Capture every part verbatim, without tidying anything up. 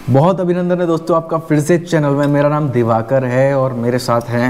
बहुत अभिनंदन है दोस्तों आपका फिर से चैनल में। मेरा नाम दिवाकर है और मेरे साथ हैं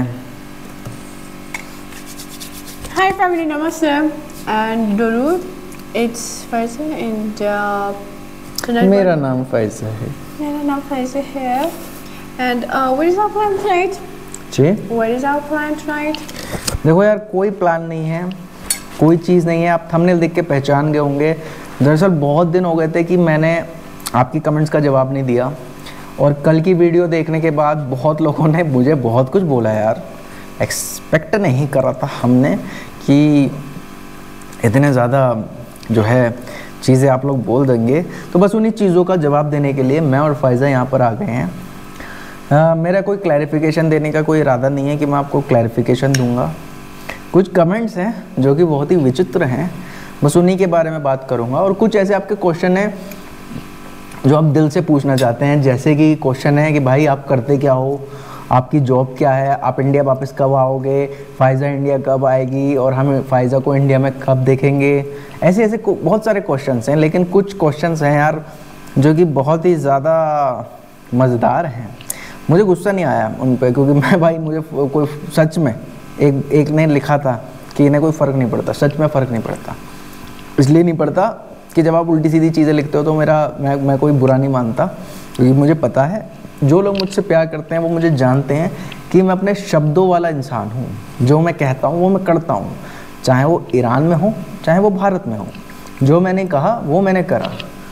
Hi family, namaste and Durud. It's Faiza and uh, tonight मेरा नाम फैज़ा है। मेरा नाम Faiza है and uh, what is our plan tonight? Ji What is our plan tonight? देखो यार, कोई प्लान नहीं है, कोई चीज़ नहीं है। आप थंबनेल देख के पहचान गए होंगे। दरअसल बहुत दिन हो गए थे कि मैंने आपकी कमेंट्स का जवाब नहीं दिया और कल की वीडियो देखने के बाद बहुत लोगों ने मुझे बहुत कुछ बोला यार। एक्सपेक्ट नहीं करा था हमने कि इतने ज़्यादा जो है चीज़ें आप लोग बोल देंगे। तो बस उन्हीं चीज़ों का जवाब देने के लिए मैं और फैज़ा यहाँ पर आ गए हैं। आ, मेरा कोई क्लैरिफिकेशन देने का कोई इरादा नहीं है कि मैं आपको क्लैरिफिकेशन दूंगा। कुछ कमेंट्स हैं जो कि बहुत ही विचित्र हैं, बस उन्हीं के बारे में बात करूंगा। और कुछ ऐसे आपके क्वेश्चन हैं जो आप दिल से पूछना चाहते हैं, जैसे कि क्वेश्चन है कि भाई आप करते क्या हो, आपकी जॉब क्या है, आप इंडिया वापस कब आओगे, फ़ाइज़ा इंडिया कब आएगी और हम फ़ाइज़ा को इंडिया में कब देखेंगे। ऐसे ऐसे बहुत सारे क्वेश्चंस हैं, लेकिन कुछ क्वेश्चंस हैं यार जो कि बहुत ही ज़्यादा मज़ेदार हैं। मुझे गुस्सा नहीं आया उन पर, क्योंकि मैं भाई मुझे कोई सच में एक एक ने लिखा था कि इन्हें कोई फ़र्क नहीं पड़ता। सच में फ़र्क नहीं पड़ता, इसलिए नहीं पड़ता कि जब आप उल्टी सीधी चीज़ें लिखते हो तो मेरा मैं मैं कोई बुरा नहीं मानता, क्योंकि मुझे पता है जो लोग मुझसे प्यार करते हैं वो मुझे जानते हैं कि मैं अपने शब्दों वाला इंसान हूँ। जो मैं कहता हूँ वो मैं करता हूँ, चाहे वो ईरान में हो चाहे वो भारत में हो। जो मैंने कहा वो मैंने करा।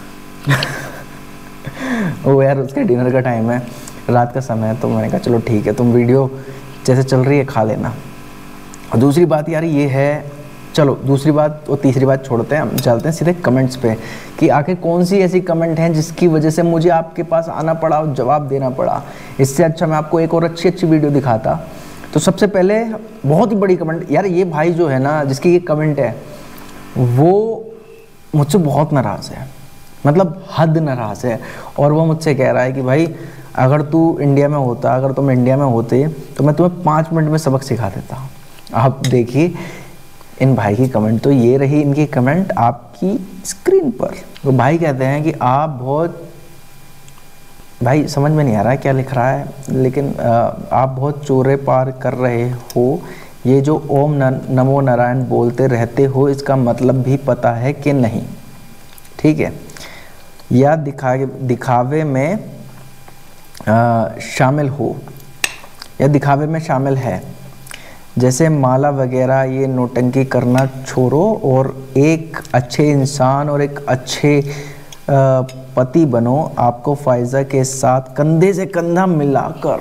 वो यार उसके डिनर का टाइम है, रात का समय है, तो मैंने कहा चलो ठीक है, तुम वीडियो जैसे चल रही है खा लेना। और दूसरी बात यार ये है, चलो दूसरी बात और तीसरी बात छोड़ते हैं, हम चलते हैं सीधे कमेंट्स पे कि आखिर कौन सी ऐसी कमेंट हैं जिसकी वजह से मुझे आपके पास आना पड़ा और जवाब देना पड़ा। इससे अच्छा मैं आपको एक और अच्छी अच्छी वीडियो दिखाता। तो सबसे पहले बहुत ही बड़ी कमेंट यार, ये भाई जो है ना जिसकी ये कमेंट है वो मुझसे बहुत नाराज़ है, मतलब हद नाराज़ है। और वो मुझसे कह रहा है कि भाई अगर तू इंडिया में होता, अगर तुम इंडिया में होते तो मैं तुम्हें पाँच मिनट में सबक सिखा देता। आप देखिए इन भाई की कमेंट, तो ये रही इनकी कमेंट आपकी स्क्रीन पर। तो भाई कहते हैं कि आप बहुत, भाई समझ में नहीं आ रहा है क्या लिख रहा है, लेकिन आ, आप बहुत चोरे पार कर रहे हो। ये जो ओम नमो नारायण बोलते रहते हो इसका मतलब भी पता है कि नहीं? ठीक है, या दिखा दिखावे में आ, शामिल हो या दिखावे में शामिल है, जैसे माला वगैरह ये नोटंकी करना छोड़ो और एक अच्छे इंसान और एक अच्छे पति बनो। आपको फ़ाइज़ा के साथ कंधे से कंधा मिलाकर,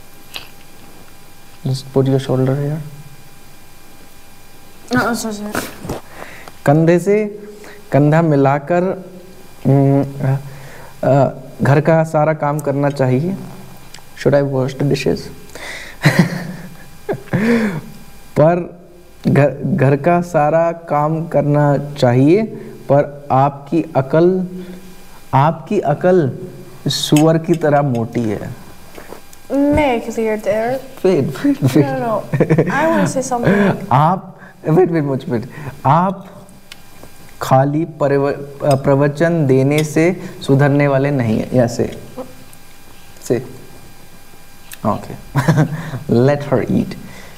पुट योर शोल्डर हियर, कंधे से कंधा मिलाकर घर का सारा काम करना चाहिए। Should I wash the dishes? पर घर घर का सारा काम करना चाहिए, पर आपकी अकल आपकी अकल सुअर की तरह मोटी है। Make clear there. Wait, wait, wait. No, no, I want to say something. आप wait, wait, much wait. आप खाली प्रवचन देने से सुधरने वाले नहीं है। ऐसे से ओके, लेट हर ईट।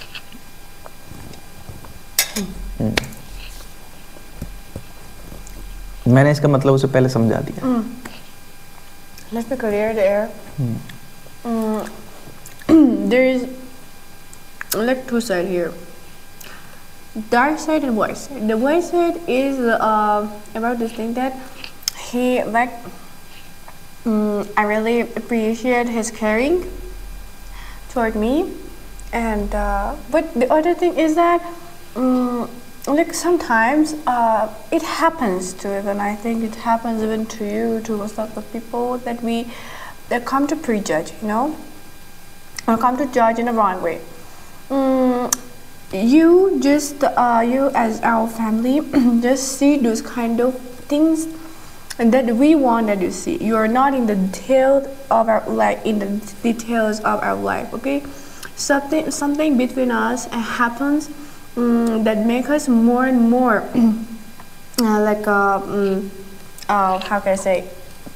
मैंने इसका मतलब उसे पहले समझा दिया। mm. Let's be clear there. mm. Mm. There is like two sides here, dark side and white side. The white side is uh, about this thing that he like um, I really appreciate his caring toward me, and uh, but the other thing is that um, like sometimes uh, it happens to even I think it happens even to you, to most of the people that we that come to prejudge, you know, or come to judge in the wrong way. Um, you just uh, you as our family just see those kind of things that we want that you see. You are not in the detail of our life, in the details of our life. Okay, something something between us happens um, that make us more and more uh, like uh, um, uh, how can I say,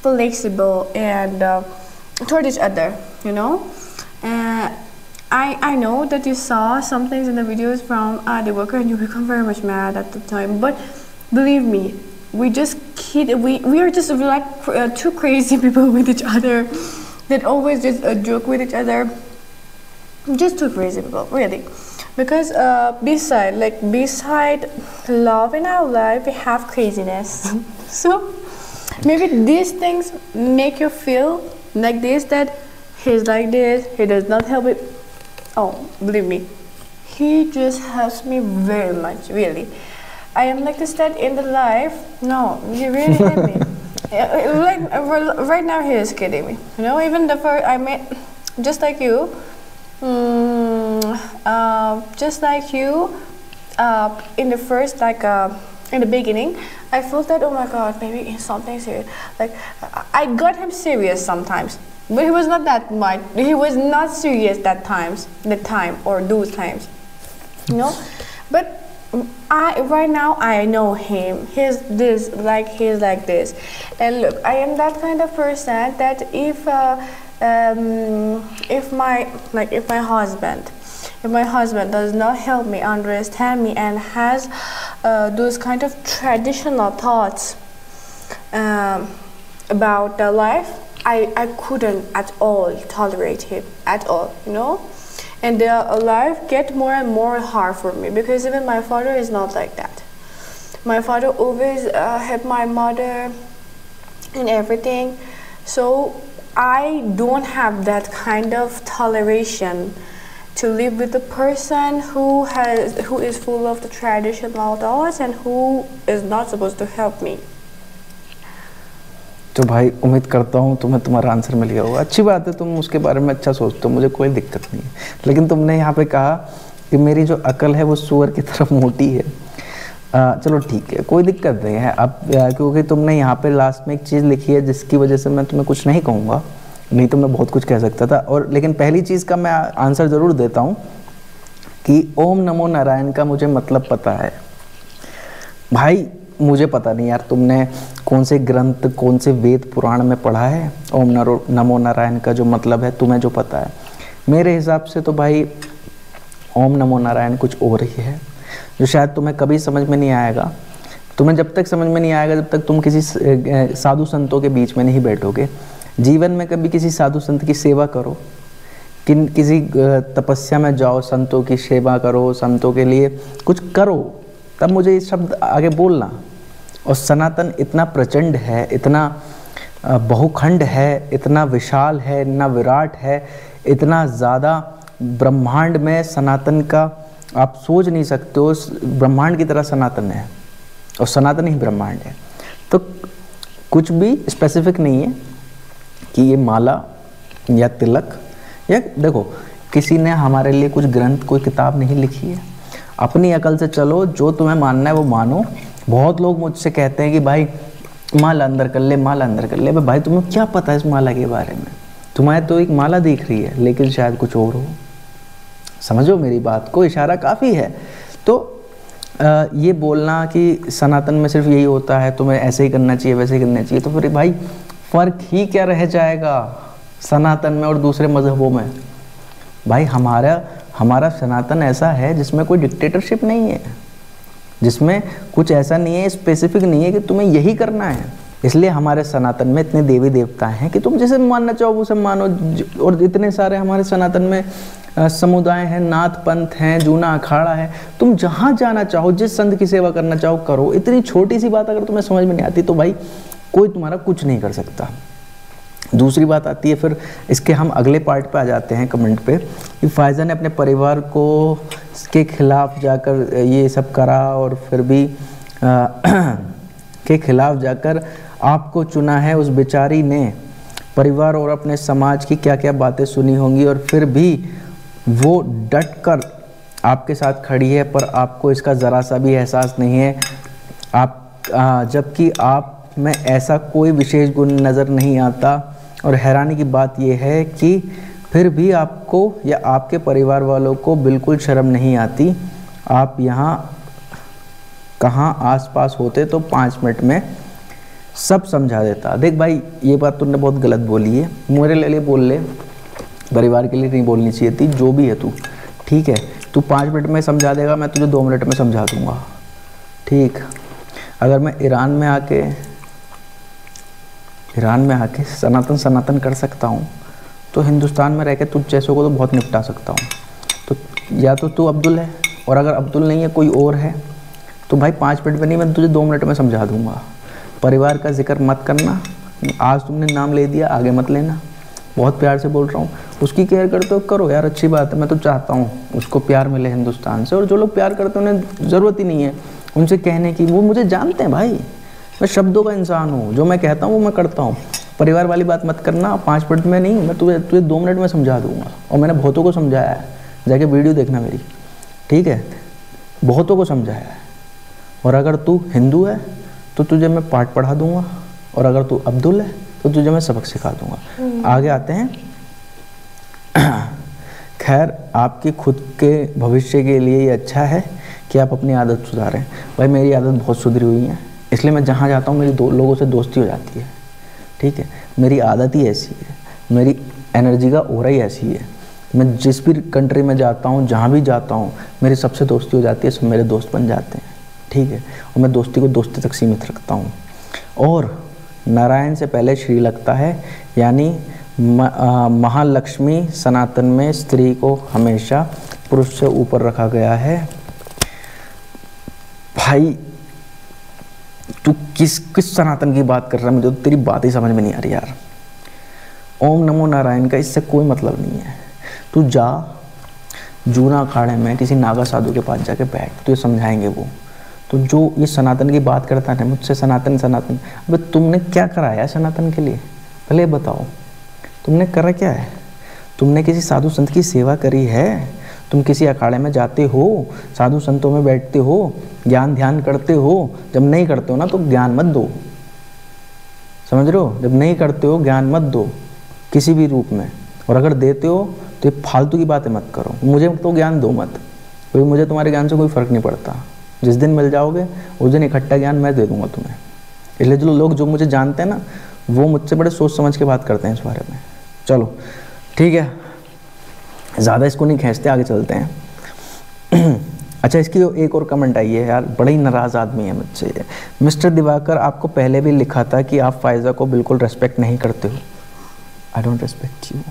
flexible and uh, toward each other, you know. Uh, I I know that you saw some things in the videos from uh, the worker and you become very much mad at the time. But believe me, we just kid. We we are just like uh, two crazy people with each other that always just uh, joke with each other. Just two crazy people, really. Because uh, beside, like beside love in our life, we have craziness. So maybe these things make you feel like this, that he's like this, he does not help it. Oh, believe me, he just helps me very much, really. I am like this that in the life. No, he really hit me. Like right now, he is kidding me. You know, even the first I met, just like you. Mm, uh, just like you, uh, in the first, like uh, in the beginning, I felt that, oh my god, maybe something serious. Like I got him serious sometimes, but he was not that much. He was not serious that times, that time or those times, you know. But I right now I know him. He's this, like he's like this, and look, I am that kind of person that if. Uh, Um, if my like if my husband if my husband does not help me understand me and has uh, those kind of traditional thoughts um, about the life, I, I couldn't at all tolerate him at all, you know. And the uh, life get more and more hard for me, because even my father is not like that. My father always uh, helped my mother in everything, so I don't have that kind of toleration to live with a person who has who is full of the traditional thoughts and who is not supposed to help me. तो भाई उम्मीद करता हूँ तुम्हें तुम्हारा answer मिल गया होगा। अच्छी बात है, तुम उसके बारे में अच्छा सोचते हो, मुझे कोई दिक्कत नहीं है। लेकिन तुमने यहाँ पे कहा कि मेरी जो अकल है वो सूअर की तरफ मोटी है। आ, चलो ठीक है, कोई दिक्कत नहीं है। अब क्योंकि तुमने यहाँ पे लास्ट में एक चीज़ लिखी है जिसकी वजह से मैं तुम्हें कुछ नहीं कहूँगा, नहीं तो मैं बहुत कुछ कह सकता था। और लेकिन पहली चीज़ का मैं आंसर ज़रूर देता हूँ कि ओम नमो नारायण का मुझे मतलब पता है। भाई मुझे पता नहीं यार, तुमने कौन से ग्रंथ, कौन से वेद पुराण में पढ़ा है ओम नमो नारायण का जो मतलब है, तुम्हें जो पता है। मेरे हिसाब से तो भाई ओम नमो नारायण कुछ और ही है, जो शायद तुम्हें कभी समझ में नहीं आएगा। तुम्हें जब तक समझ में नहीं आएगा जब तक तुम किसी साधु संतों के बीच में नहीं बैठोगे। जीवन में कभी किसी साधु संत की सेवा करो, किन किसी तपस्या में जाओ, संतों की सेवा करो, संतों के लिए कुछ करो, तब मुझे ये शब्द आगे बोलना। और सनातन इतना प्रचंड है, इतना बहुखंड है, इतना विशाल है, इतना विराट है, इतना ज़्यादा ब्रह्मांड में सनातन का आप सोच नहीं सकते हो। ब्रह्मांड की तरह सनातन है और सनातन ही ब्रह्मांड है। तो कुछ भी स्पेसिफिक नहीं है कि ये माला या तिलक, या देखो किसी ने हमारे लिए कुछ ग्रंथ, कोई किताब नहीं लिखी है। अपनी अकल से चलो, जो तुम्हें मानना है वो मानो। बहुत लोग मुझसे कहते हैं कि भाई माला अंदर कर ले, माला अंदर कर ले। भाई तुम्हें क्या पता है इस माला के बारे में? तुम्हें तो एक माला दिख रही है लेकिन शायद कुछ और हो। समझो मेरी बात को, इशारा काफ़ी है। तो आ, ये बोलना कि सनातन में सिर्फ यही होता है, तुम्हें ऐसे ही करना चाहिए, वैसे ही करना चाहिए, तो फिर भाई फ़र्क ही क्या रह जाएगा सनातन में और दूसरे मज़हबों में? भाई हमारा हमारा सनातन ऐसा है जिसमें कोई डिक्टेटरशिप नहीं है, जिसमें कुछ ऐसा नहीं है, स्पेसिफिक नहीं है कि तुम्हें यही करना है। इसलिए हमारे सनातन में इतने देवी देवता हैं कि तुम जिसे मानना चाहो उसे मानो। और इतने सारे हमारे सनातन में समुदाय हैं, नाथ पंथ हैं, जूना अखाड़ा है। तुम जहाँ जाना चाहो, जिस संत की सेवा करना चाहो करो। इतनी छोटी सी बात अगर तुम्हें समझ में नहीं आती तो भाई कोई तुम्हारा कुछ नहीं कर सकता। दूसरी बात आती है फिर इसके, हम अगले पार्ट पे आ जाते हैं कमेंट पे, कि फ़ायज़ा ने अपने परिवार को के खिलाफ जाकर ये सब करा और फिर भी आ, के खिलाफ जाकर आपको चुना है। उस बेचारी ने परिवार और अपने समाज की क्या क्या बातें सुनी होंगी और फिर भी वो डट कर आपके साथ खड़ी है, पर आपको इसका ज़रा सा भी एहसास नहीं है। आप जबकि आप में ऐसा कोई विशेष गुण नज़र नहीं आता। और हैरानी की बात यह है कि फिर भी आपको या आपके परिवार वालों को बिल्कुल शर्म नहीं आती। आप यहाँ कहाँ आसपास होते तो पाँच मिनट में सब समझा देता। देख भाई ये बात तूने बहुत गलत बोली है, मेरे लिए बोल ले, परिवार के लिए नहीं बोलनी चाहिए थी। जो भी है तू, ठीक है, तू पाँच मिनट में समझा देगा, मैं तुझे दो मिनट में समझा दूंगा, ठीक। अगर मैं ईरान में आके ईरान में आके सनातन सनातन कर सकता हूँ, तो हिंदुस्तान में रह के तुझ जैसों को तो बहुत निपटा सकता हूँ। तो या तो तू अब्दुल है, और अगर अब्दुल नहीं है कोई और है, तो भाई पाँच मिनट में नहीं, मैं तुझे दो मिनट में समझा दूंगा। परिवार का जिक्र मत करना, आज तुमने नाम ले दिया, आगे मत लेना। बहुत प्यार से बोल रहा हूँ, उसकी केयर करते हो करो यार, अच्छी बात है। मैं तो चाहता हूँ उसको प्यार मिले हिंदुस्तान से, और जो लोग प्यार करते हैं उन्हें ज़रूरत ही नहीं है उनसे कहने की, वो मुझे जानते हैं भाई, मैं शब्दों का इंसान हूँ, जो मैं कहता हूँ वो मैं करता हूँ। परिवार वाली बात मत करना, पाँच मिनट में नहीं, मैं तुझे तुझे दो मिनट में समझा दूंगा। और मैंने बहुतों को समझाया है, जाके वीडियो देखना मेरी, ठीक है, बहुतों को समझाया है। और अगर तू हिंदू है तो तुझे मैं पाठ पढ़ा दूंगा, और अगर तू अब्दुल है तो तुझे मैं सबक सिखा दूंगा। आगे आते हैं। खैर, आपकी खुद के भविष्य के लिए ये अच्छा है कि आप अपनी आदत सुधारें। भाई मेरी आदत बहुत सुधरी हुई है, इसलिए मैं जहाँ जाता हूँ मेरी दो लोगों से दोस्ती हो जाती है, ठीक है। मेरी आदत ही ऐसी है, मेरी एनर्जी का ऑरा ही ऐसी है। मैं जिस भी कंट्री में जाता हूँ, जहाँ भी जाता हूँ, मेरी सबसे दोस्ती हो जाती है, सब मेरे दोस्त बन जाते हैं, ठीक है। और मैं दोस्ती को दोस्ती तक सीमित रखता हूँ। और नारायण से पहले श्री लगता है, यानी महालक्ष्मी सनातन में स्त्री को हमेशा पुरुष से ऊपर रखा गया है। भाई तू किस किस सनातन की बात कर रहा है, मुझे तो तेरी बात ही समझ में नहीं आ रही यार। ओम नमो नारायण का इससे कोई मतलब नहीं है। तू जा जूना अखाड़े में किसी नागा साधु के पास जाके बैठ, तुझे समझाएंगे वो। तो जो ये सनातन की बात करता है मुझसे, सनातन सनातन, अबे तुमने क्या कराया सनातन के लिए, पहले बताओ तुमने करा क्या है? तुमने किसी साधु संत की सेवा करी है? तुम किसी अखाड़े में जाते हो, साधु संतों में बैठते हो, ज्ञान ध्यान करते हो? जब नहीं करते हो ना तो ज्ञान मत दो, समझ रहे हो? जब नहीं करते हो ज्ञान मत दो किसी भी रूप में, और अगर देते हो तो ये फालतू की बातें मत करो। मुझे तो ज्ञान दो मत, क्योंकि मुझे तुम्हारे ज्ञान से कोई फ़र्क नहीं पड़ता। जिस दिन मिल जाओगे उस दिन इकट्ठा ज्ञान मैं दे दूंगा तुम्हें। इसलिए जो लोग जो मुझे जानते हैं ना, वो मुझसे बड़े सोच समझ के बात करते हैं इस बारे में। चलो ठीक है, ज़्यादा इसको नहीं खींचते, आगे चलते हैं। अच्छा, इसकी एक और कमेंट आई है यार, बड़ा ही नाराज़ आदमी है मुझसे ये। मिस्टर दिवाकर, आपको पहले भी लिखा था कि आप फायज़ा को बिल्कुल रेस्पेक्ट नहीं करते हो। I don't respect you.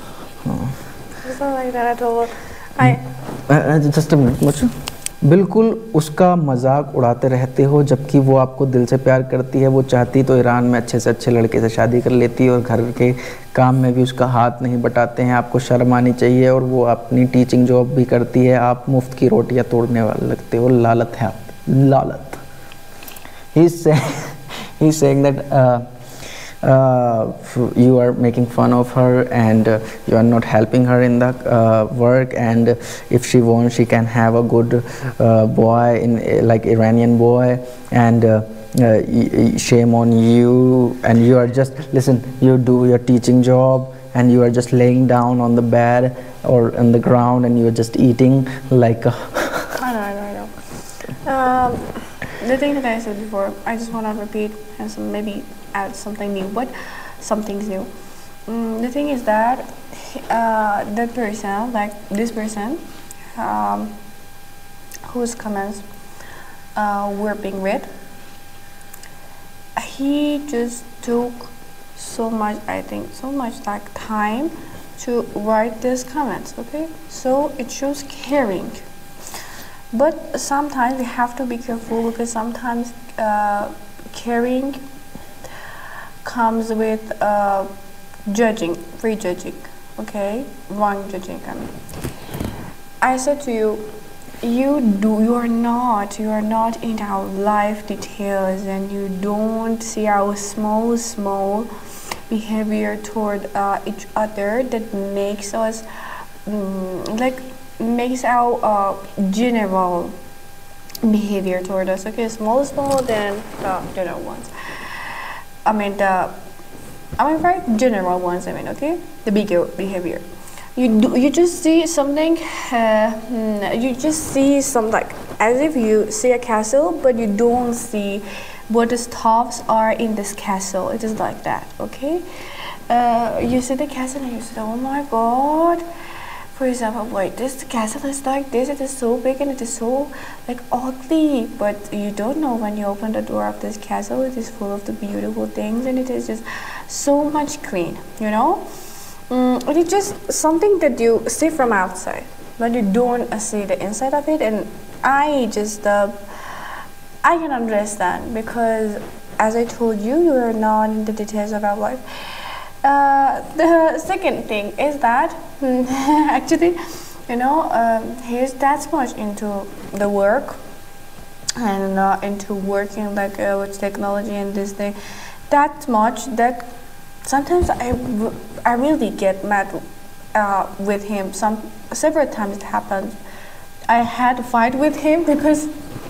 Just a minute, बिल्कुल उसका मजाक उड़ाते रहते हो, जबकि वो आपको दिल से प्यार करती है। वो चाहती तो ईरान में अच्छे से अच्छे लड़के से शादी कर लेती, और घर के काम में भी उसका हाथ नहीं बटाते हैं। आपको शर्म आनी चाहिए, और वो अपनी टीचिंग जॉब भी करती है। आप मुफ्त की रोटियां तोड़ने वाले लगते हो। लालत है आप, लालत। He is saying that Uh, you are making fun of her, and uh, you are not helping her in the uh, work, and if she wants she can have a good uh, boy in uh, like Iranian boy, and uh, uh, shame on you, and you are just, listen, you do your teaching job and you are just laying down on the bed or on the ground and you are just eating like a I know, I know, I know. Um, the thing that I said before, I just want to repeat and some, maybe add something new, but something new. Mm, the thing is that uh, that person, like this person, um, whose comments uh, were being read, he just took so much, I think, so much like time to write these comments. Okay, so it shows caring. But sometimes we have to be careful, because sometimes uh, caring comes with uh, judging, prejudging, okay, wrong judging. I mean, I said to you, you do, you are not, you are not in our life details, and you don't see our small, small behavior toward uh, each other that makes us um, like. makes our uh, general behavior toward us. Okay, small, small, then uh, general ones. I mean the, I mean right, general ones. I mean, okay, the bigger behavior. You do, you just see something. Uh, you just see some, like as if you see a castle, but you don't see what the stuffs are in this castle. It is like that, okay? Uh, you see the castle and you say, oh my god. For example, wait, this castle is like this, it is so big and it is so like ugly. But you don't know when you open the door of this castle, it is full of the beautiful things and it is just so much clean, you know? Mm, it is just something that you see from outside, but you don't uh, see the inside of it. And I just, uh, I can understand because as I told you, you are not in the details of our life. Uh, the second thing is that actually, you know, um, he's that much into the work and not into working like uh, with technology and this thing, that much that sometimes I, I really get mad uh, with him. Some several times it happened. I had to fight with him because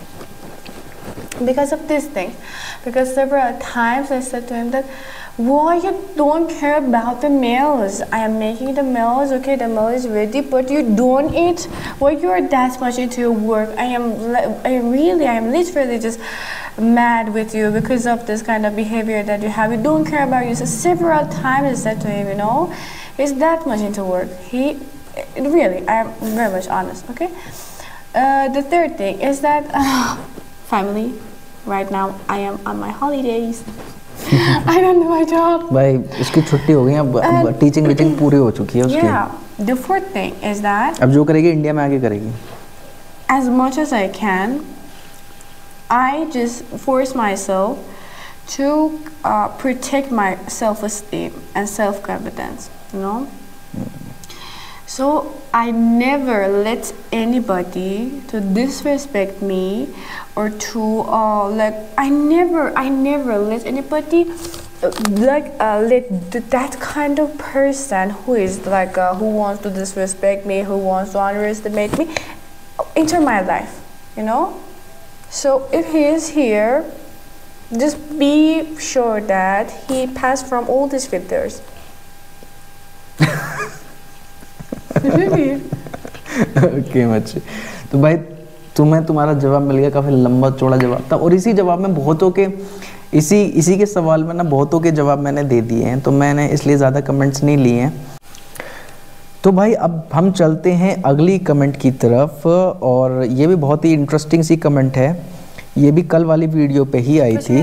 because of this thing. Because several times I said to him that, why you don't care about the meals? I am making the meals, okay, the meal is ready, but you don't eat. Why you are that much into your work? I am, I really, I am literally just mad with you because of this kind of behavior that you have. You don't care about you. So several times I said to him, you know, he's that much into work. He, really, I am very much honest, okay? Uh, the third thing is that, uh, family, right now I am on my holidays. I don't do my job. भाई इसकी छुट्टी हो गई अब अब teaching वीचिंग पूरी हो चुकी है उसकी. Yeah. The fourth thing is that अब जो करेगी इंडिया में आके करेगी. As much as I can, I just force myself to uh, protect my self-esteem and self-confidence. You know. Mm. So I never let anybody to disrespect me or to uh, like I never I never let anybody uh, like uh, let th that kind of person who is like uh, who wants to disrespect me, who wants to underestimate me into my life, you know. So if he is here, just be sure that he passed from all these filters. Okay मच्छी. तो भाई तुम्हें तुम्हारा जवाब मिल गया, काफ़ी लंबा चौड़ा जवाब था और इसी जवाब में बहुतों के इसी इसी के सवाल में ना बहुतों के जवाब मैंने दे दिए हैं, तो मैंने इसलिए ज़्यादा कमेंट्स नहीं लिए हैं. तो भाई अब हम चलते हैं अगली कमेंट की तरफ और ये भी बहुत ही इंटरेस्टिंग सी कमेंट है. ये भी कल वाली वीडियो पे ही आई थी.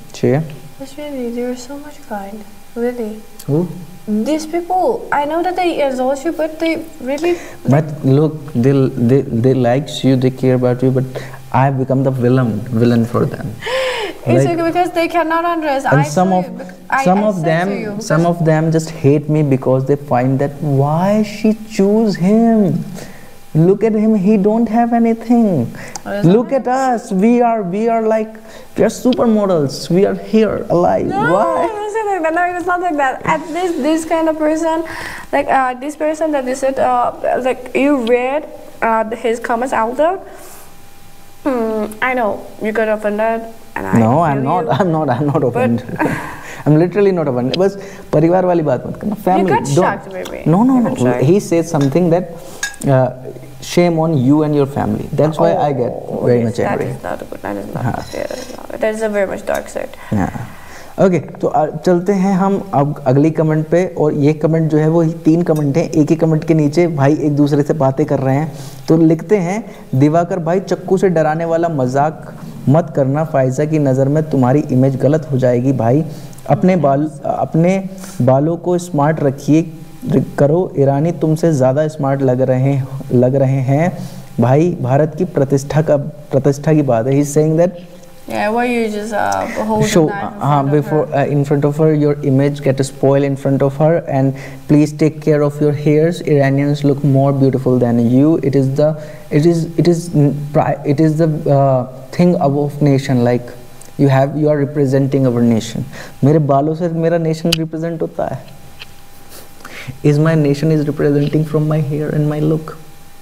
These people, I know that they exalt you, but they really. But look, they they they likes you, they care about you, but I become the villain villain for them. It's like, okay because they cannot understand. And I some of you, I, some I of them some of them just hate me because they find that why she choose him. Look at him, he don't have anything. Look at us, we are we are like we are supermodels. We are here alive. No, why? It's not like that. No, it's not like that. At least this kind of person, like uh, this person that you said, uh, like you read uh, his comments out there. Hmm, I know you got offended, and I no, I'm not. You. I'm not. I'm not offended. I'm literally not offended. बस परिवार वाली बात मत करना. Family. You got shocked, baby. No, no, no. He says something that uh, shame on you and your family. That's why oh, I get very yes, much angry. That is not good. That is not. हाँ. That is not. That is a very much dark side. Yeah. Okay okay, तो चलते हैं हम अब अगली comment पे. और ये कमेंट जो है वो तीन कमेंट हैं. एक ही कमेंट के नीचे भाई एक दूसरे से बातें कर रहे हैं. तो लिखते हैं, दिवाकर भाई चक्कू से डराने वाला मजाक मत करना, फायजा की नज़र में तुम्हारी इमेज गलत हो जाएगी भाई. अपने बाल अपने बालों को स्मार्ट रखिए करो. ईरानी तुमसे ज़्यादा स्मार्ट लग रहे लग रहे हैं भाई. भारत की प्रतिष्ठा का प्रतिष्ठा की बात है. He is saying that yeah, why you just uh, hold show uh, uh, before uh, in front of her, your image get spoiled in front of her, and please take care of your hairs. Iranians look more beautiful than you. It is the it is it is it is the uh, thing of nation. Like you have you are representing our nation. मेरे बालों से मेरा nation represent होता है. Is my nation is representing from my hair and my look.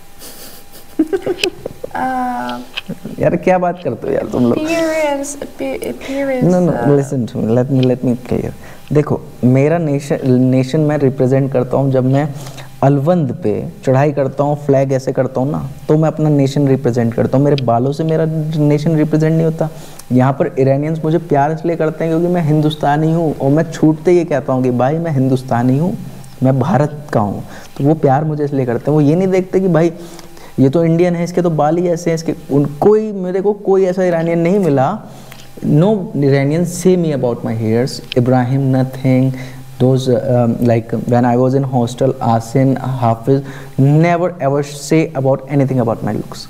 uh, यार क्या बात करते हो यार तुम लोग. Appearance, appearance. No, no, uh, listen to me. Let me let me clear. देखो मेरा नेशन नेशन मैं रिप्रेजेंट करता हूँ जब मैं अलवंद पे चढ़ाई करता हूँ, फ्लैग ऐसे करता हूँ ना, तो मैं अपना नेशन रिप्रेजेंट करता हूँ। मेरे बालों से मेरा नेशन रिप्रेजेंट नहीं होता। यहाँ पर ईरानियंस मुझे प्यार इसलिए करते हैं क्योंकि मैं हिंदुस्तानी हूँ, और मैं छूटते ये कहता हूँ कि भाई मैं हिंदुस्तानी हूँ, मैं भारत का हूँ। तो वो प्यार मुझे इसलिए करते हैं। वो ये नहीं देखते कि भाई ये तो इंडियन है, इसके तो बाल ही ऐसे हैं, इसके उन कोई मेरे को कोई ऐसा ईरानियन नहीं मिला। No Iranian say me about my hairs. Ibrahim, nothing. Those um, like when I was in hostel, Asin, Hafiz, never ever say about anything about my looks.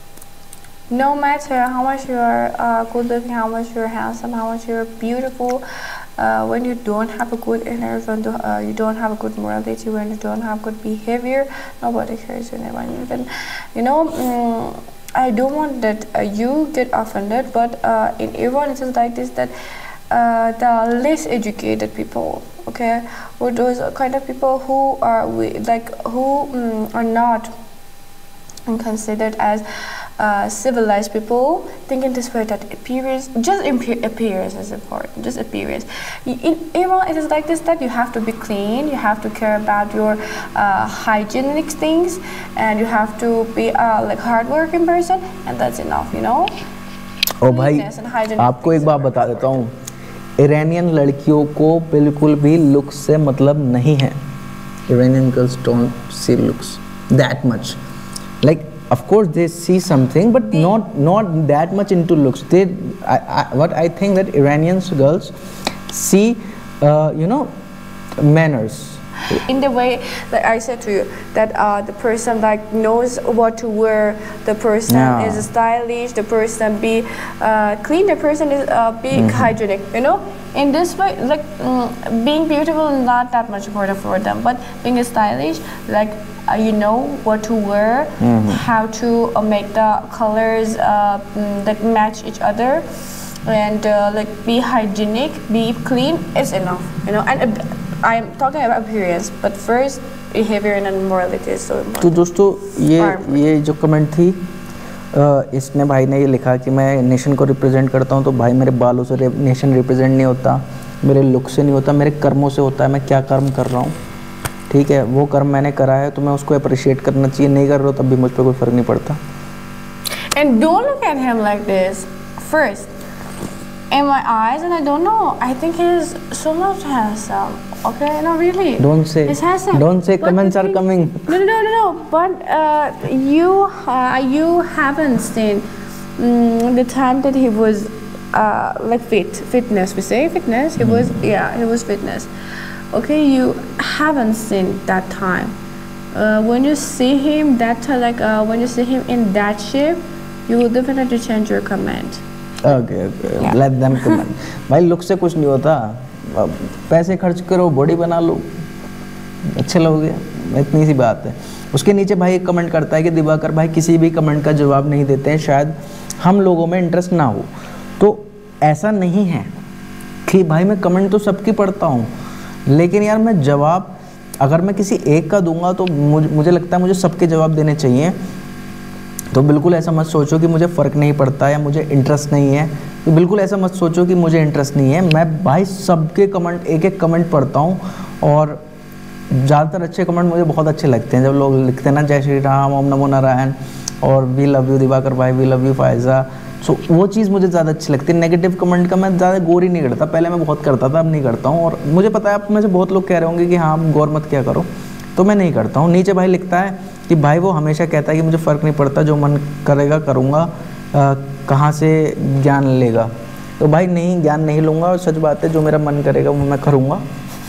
No matter how much you're uh, good looking, how much you're handsome, how much you're beautiful, uh, when you don't have a good inner, when do, uh, you don't have a good morality, when you don't have good behavior, nobody cares you. Never even, you know. Um, I don't want that uh, you get offended, but uh, in Iran it is like this, that uh, the less educated people, okay, or those kind of people who are we, like who um, are not considered as uh, civilized people, thinking this way that appearance, just appearance is important, just appearance. In Iran it is like this, that you have to be clean, you have to care about your uh, hygienic things, and you have to be a like hardworking person, and that's enough, you know. ओ भाई आपको एक बात बता देता हूँ, Iranian लड़कियों को बिल्कुल भी लुक्स से मतलब नहीं है। Iranian girls don't see looks that much. Like of course they see something, but not not that much into looks. They, I, I, what I think that Iranian girls see, uh, you know, manners. In the way that I said to you, that uh, the person like knows what to wear, the person Yeah. is stylish, the person be uh, clean, the person is uh, being Mm-hmm. hygienic. You know, in this way, like mm, being beautiful is not that much important for them, but being stylish, like. Uh, you know what to wear, Mm-hmm. how to uh, make the colors uh, mm, that match each other, and uh, like be hygienic, be clean is enough, you know. And uh, I'm talking about appearance, but first behavior and morality is so important. तो दोस्तों ये ये जो comment थी, uh, इसने भाई ने ये लिखा कि मैं नेशन को रिप्रेजेंट करता हूँ, तो भाई मेरे बालों से नेशन रिप्रेजेंट नहीं होता, मेरे लुक से नहीं होता, मेरे कर्मों से होता है। मैं क्या कर्म कर रहा हूँ, ठीक है, वो कर्म मैंने करा है तो मैं उसको अप्रिशिएट करना चाहिए। नहीं कर रहा हूँ तब भी मुझ पर कोई फ़र्क नहीं पड़ता। And don't look at him like this. First, in my eyes, and I don't know, I think he's so much handsome. Okay, no, really. Don't say. He's handsome. Don't say. But Comments the are thing- coming. No, no, no, no, no. But uh, you, uh, you haven't seen mm, the time that he was uh, like fit, fitness. We say fitness. He was, yeah, he was fitness. Okay, you haven't seen that time. Uh, when you see him that time, like uh, when you see him in that shape, you will definitely change your comment. Okay, okay. Yeah. Let them comment. भाई look से कुछ नहीं होता, पैसे खर्च करो, body बना लो, अच्छे लोगे, इतनी सी बात है। उसके नीचे भाई एक कमेंट करता है कि दिवाकर भाई किसी भी कमेंट का जवाब नहीं देते हैं, शायद हम लोगों में इंटरेस्ट ना हो। तो ऐसा नहीं है कि भाई मैं कमेंट तो सबकी पढ़ता हूँ, लेकिन यार मैं जवाब अगर मैं किसी एक का दूंगा तो मुझे मुझे लगता है मुझे सबके जवाब देने चाहिए। तो बिल्कुल ऐसा मत सोचो कि मुझे फ़र्क नहीं पड़ता या मुझे इंटरेस्ट नहीं है, तो बिल्कुल ऐसा मत सोचो कि मुझे इंटरेस्ट नहीं है। मैं भाई सबके कमेंट एक एक कमेंट पढ़ता हूँ, और ज़्यादातर अच्छे कमेंट मुझे बहुत अच्छे लगते हैं जब लोग लिखते हैं ना, जय श्री राम, ओम नमो नारायण, और वी लव यू दिवाकर भाई, we love you Faiza. So so, वो चीज़ मुझे ज़्यादा अच्छी लगती है। नेगेटिव कमेंट का मैं ज़्यादा गौर ही नहीं करता, पहले मैं बहुत करता था, अब नहीं करता हूँ। और मुझे पता है आप में से बहुत लोग कह रहे होंगे कि हाँ आप गौर मत क्या करो, तो मैं नहीं करता हूँ। नीचे भाई लिखता है कि भाई वो हमेशा कहता है कि मुझे फ़र्क नहीं पड़ता, जो मन करेगा करूँगा, कहाँ से ज्ञान लेगा। तो भाई नहीं, ज्ञान नहीं लूँगा, और सच बात है जो मेरा मन करेगा वो मैं करूँगा,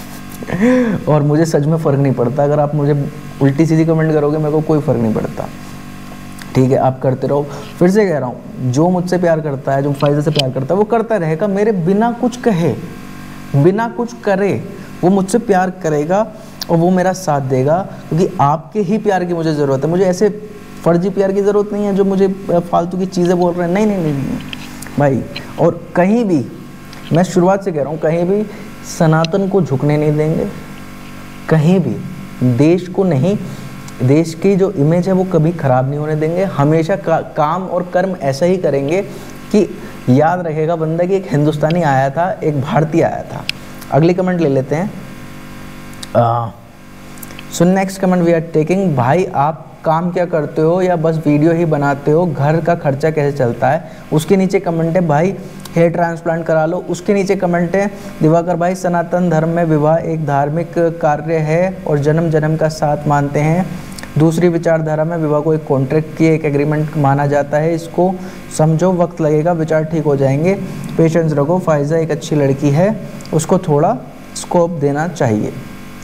और मुझे सच में फ़र्क नहीं पड़ता। अगर आप मुझे उल्टी सीधी कमेंट करोगे मेरे को कोई फ़र्क नहीं पड़ता, ठीक है, आप करते रहो। फिर से कह रहा हूँ, जो मुझसे प्यार करता है, जो फायदे से प्यार करता है, वो करता रहेगा, मेरे बिना कुछ कहे, बिना कुछ करे वो मुझसे प्यार करेगा और वो मेरा साथ देगा, क्योंकि आपके ही प्यार की मुझे ज़रूरत है। मुझे ऐसे फर्जी प्यार की ज़रूरत नहीं है जो मुझे फालतू की चीज़ें बोल रहे हैं, नहीं नहीं नहीं, नहीं भाई। और कहीं भी, मैं शुरुआत से कह रहा हूँ, कहीं भी सनातन को झुकने नहीं देंगे, कहीं भी देश को नहीं, देश की जो इमेज है वो कभी ख़राब नहीं होने देंगे। हमेशा का, काम और कर्म ऐसा ही करेंगे कि याद रखेगा बंदा कि एक हिंदुस्तानी आया था, एक भारतीय आया था। अगली कमेंट ले लेते हैं। Ah, so next comment we are taking, भाई आप काम क्या करते हो या बस वीडियो ही बनाते हो, घर का खर्चा कैसे चलता है। उसके नीचे कमेंट है भाई हेयर ट्रांसप्लांट करा लो। उसके नीचे कमेंट है दिवाकर भाई सनातन धर्म में विवाह एक धार्मिक कार्य है और जन्म जन्म का साथ मानते हैं। दूसरी विचारधारा में विवाह को एक कॉन्ट्रैक्ट की एक एग्रीमेंट माना जाता है। इसको समझो, वक्त लगेगा, विचार ठीक हो जाएंगे, पेशेंस रखो। फाइजा एक अच्छी लड़की है, उसको थोड़ा स्कोप देना चाहिए।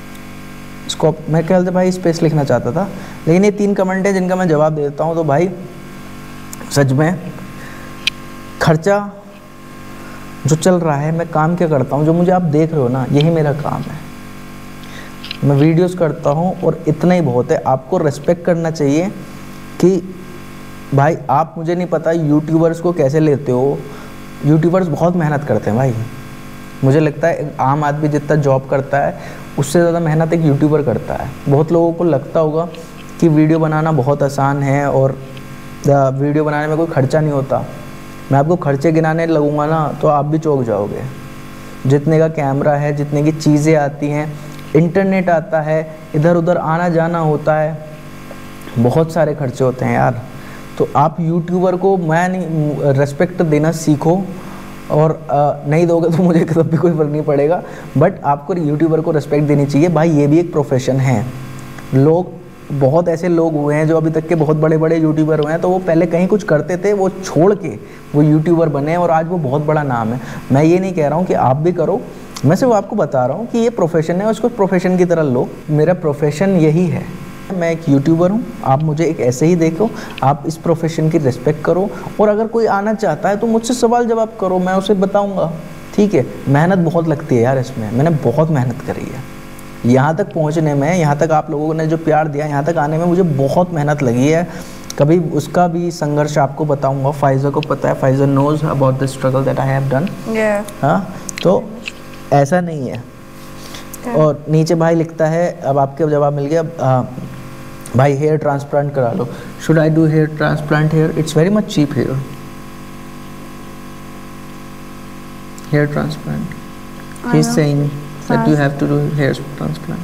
स्कोप मैं ख्याल से भाई स्पेस लिखना चाहता था, लेकिन ये तीन कमेंट है जिनका मैं जवाब दे देता हूँ। तो भाई सच में खर्चा जो चल रहा है, मैं काम क्या करता हूँ, जो मुझे आप देख रहे हो ना, यही मेरा काम है। मैं वीडियोस करता हूँ और इतना ही बहुत है। आपको रेस्पेक्ट करना चाहिए कि भाई आप, मुझे नहीं पता यूट्यूबर्स को कैसे लेते हो। यूट्यूबर्स बहुत मेहनत करते हैं भाई। मुझे लगता है आम आदमी जितना जॉब करता है उससे ज़्यादा मेहनत एक यूट्यूबर करता है। बहुत लोगों को लगता होगा कि वीडियो बनाना बहुत आसान है और वीडियो बनाने में कोई खर्चा नहीं होता। मैं आपको खर्चे गिनाने लगूंगा ना तो आप भी चौंक जाओगे। जितने का कैमरा है, जितने की चीज़ें आती हैं, इंटरनेट आता है, इधर उधर आना जाना होता है, बहुत सारे खर्चे होते हैं यार। तो आप यूट्यूबर को मैं नहीं रेस्पेक्ट देना सीखो, और आ, नहीं दोगे तो मुझे कभी भी कोई फर्क नहीं पड़ेगा, बट आपको यूट्यूबर को रेस्पेक्ट देनी चाहिए। भाई ये भी एक प्रोफेशन है। लोग, बहुत ऐसे लोग हुए हैं जो अभी तक के बहुत बड़े बड़े यूट्यूबर हुए हैं, तो वो पहले कहीं कुछ करते थे, वो छोड़ के वो यूट्यूबर बने और आज वो बहुत बड़ा नाम है। मैं ये नहीं कह रहा हूँ कि आप भी करो, मैं सिर्फ आपको बता रहा हूँ कि ये प्रोफेशन है, उसको प्रोफेशन की तरह लो। मेरा प्रोफेशन यही है, मैं एक यूट्यूबर हूँ, आप मुझे एक ऐसे ही देखो, आप इस प्रोफेशन की रिस्पेक्ट करो। और अगर कोई आना चाहता है तो मुझसे सवाल जवाब करो, मैं उसे बताऊँगा, ठीक है। मेहनत बहुत लगती है यार इसमें, मैंने बहुत मेहनत करी है यहाँ तक पहुँचने में। यहाँ तक आप लोगों ने जो प्यार दिया, यहाँ तक आने में मुझे बहुत मेहनत लगी है। कभी उसका भी संघर्ष आपको बताऊँगा। फाइजा को पता है, Faiza knows about the struggle that I have done. हाँ, तो ऐसा नहीं है। और नीचे भाई लिखता है, अब आपके जवाब मिल गया, आ, भाई हेयर ट्रांसप्लांट करा लो। Should I do hair transplant here? It's very much cheap here. Hair transplant, he is saying that you have to do hair transplant.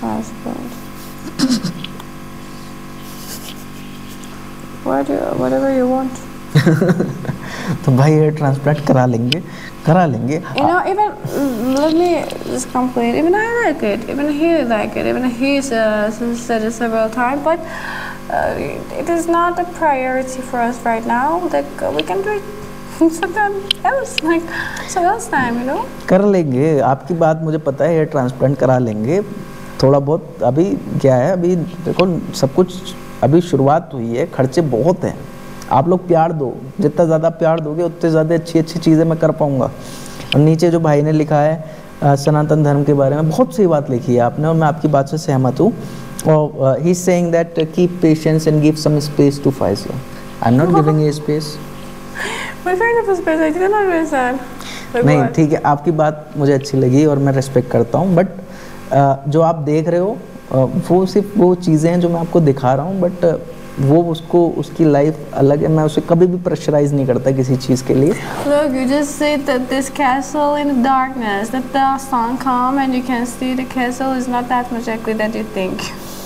Whatever you want. तो भाई हेयर ट्रांसप्लांट करा लेंगे, करा लेंगे। You know, even let me just complain. Even I like it. Even he like it. Even he's uh, said it several times. But uh, it is not a priority for us right now. Like uh, we can do it sometime else, like some else time, you know. कर लेंगे, आपकी बात मुझे पता है, hair transplant करा लेंगे। थोड़ा बहुत अभी क्या है, अभी देखो सब कुछ अभी शुरुआत हुई है, खर्चे बहुत हैं। आप लोग प्यार दो, जितना ज़्यादा प्यार दोगे उतने ज़्यादा अच्छी अच्छी चीज़ें मैं कर पाऊँगा। और नीचे जो भाई ने लिखा है आ, सनातन धर्म के बारे में, बहुत सही बात लिखी है आपने और मैं आपकी बात से सहमत हूँ। और he is saying that keep patience and give some space to Faiza. I am not giving a space. My friend of space, I didn't understand. नहीं, ठीक है, आपकी बात मुझे अच्छी लगी और मैं रिस्पेक्ट करता हूँ, बट जो आप देख रहे हो वो सिर्फ वो चीज़ें हैं जो मैं आपको दिखा रहा हूँ, बट वो उसको, उसकी लाइफ अलग है। मैं उसे कभी भी प्रेशराइज नहीं करता किसी चीज़ के लिए। Look, you just sit at this castle in the darkness. That the sun come and you can see the castle is not that much ugly that you think.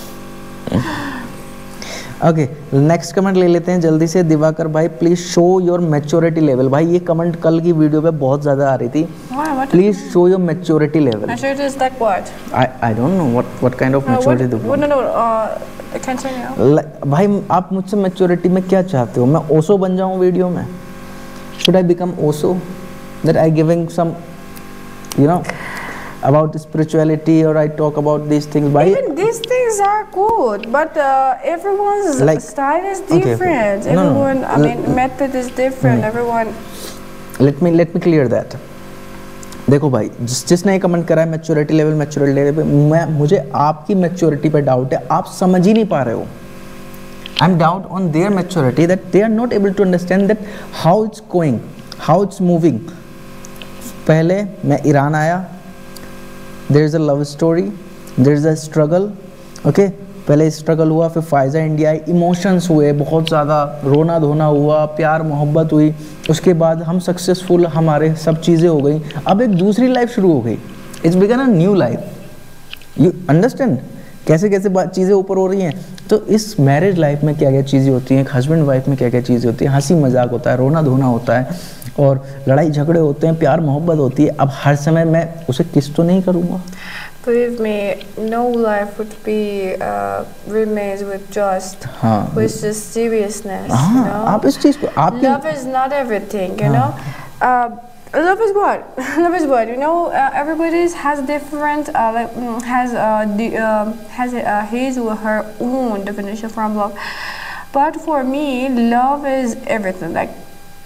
Okay, next comment ले लेते हैं जल्दी से। दिवाकर भाई please show your maturity level. भाई ये comment कल की वीडियो पे बहुत ज़्यादा आ रही थी। Please show your maturity level. Maturity is like what? I I don't know what what kind of maturity do you want? No no uh continue. भाई आप मुझसे मैच्योरिटी में क्या चाहते हो? मैं ओसो बन जाऊँ वीडियो में? Should I become Osho? That I giving some, you know, about spirituality, or I talk about these things. Why? Even these things are good, but uh, everyone's like, style is okay, different. okay. No, Everyone, no. I mean, L method is different. Mm. Everyone. Let me let me clear that. देखो भाई, जिस जिसने ये comment करा है maturity level, maturity level पे, मैं मुझे आपकी मैच्योरिटी पे डाउट है। आप समझ ही नहीं पा रहे हो। I am doubt on their maturity, that they are not able to understand that how it's going, how it's moving. पहले मैं ईरान आया, there is a love story, there is a struggle, okay. पहले struggle हुआ, फिर Pfizer India I, emotions हुए, बहुत ज़्यादा रोना धोना हुआ, प्यार मोहब्बत हुई, उसके बाद हम सक्सेसफुल, हमारे सब चीज़ें हो गई। अब एक दूसरी लाइफ शुरू हो गई, it's began a new life. You understand? कैसे कैसे बात चीज़ें ऊपर हो रही हैं। तो इस मैरिज लाइफ में क्या क्या चीज़ें होती हैं, हस्बैंड वाइफ में क्या क्या चीज़ें होती हैं, हंसी मजाक होता है, रोना धोना होता है, और लड़ाई झगड़े होते हैं, प्यार मोहब्बत होती है। अब हर समय मैं उसे किस तो नहीं करूँगा। Believe me, no life would be uh, remains with just हाँ, with just seriousness. हाँ, you know? आप इस चीज़ को आप love is not everything, you know. Uh, love is what? Love is what? You know, uh, everybody has different, uh, like mm, has uh, the um, has uh, his or her own definition from love. But for me, love is everything. Like,